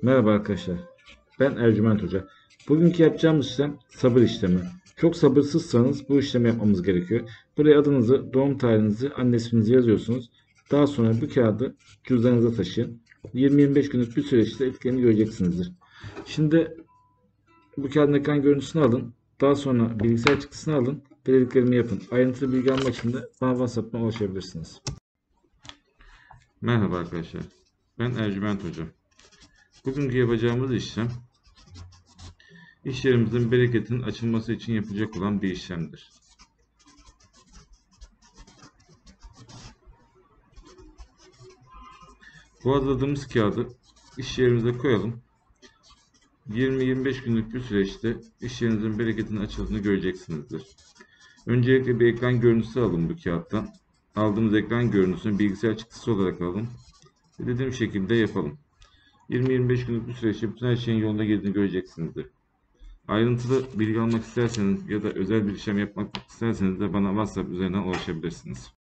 Merhaba arkadaşlar. Ben Ercüment Hoca. Bugünkü yapacağımız işlem sabır işlemi. Çok sabırsızsanız bu işlemi yapmamız gerekiyor. Buraya adınızı, doğum tarihinizi, anne isminizi yazıyorsunuz. Daha sonra bu kağıdı cüzdanınıza taşıyın. 20-25 günlük bir süreçte etkilerini göreceksinizdir. Şimdi bu kağıdın ekran görüntüsünü alın. Daha sonra bilgisayar çıktısını alın. Dediklerimi yapın. Ayrıntılı bilgi almak için de bana WhatsApp'tan ulaşabilirsiniz. Merhaba arkadaşlar. Ben Ercüment Hoca. Bugünkü yapacağımız işlem iş yerimizin bereketinin açılması için yapılacak olan bir işlemdir. Bu hazırladığımız kağıdı iş yerimize koyalım. 20-25 günlük bir süreçte iş yerinizin bereketinin açıldığını göreceksinizdir. Öncelikle bir ekran görüntüsü alın bu kağıttan. Aldığımız ekran görüntüsünü bilgisayar çıktısı olarak alalım. Dediğim şekilde yapalım. 20-25 günlük bir süreçte bütün her şeyin yoluna girdiğini göreceksinizdir. Ayrıntılı bilgi almak isterseniz ya da özel bir işlem yapmak isterseniz de bana WhatsApp üzerinden ulaşabilirsiniz.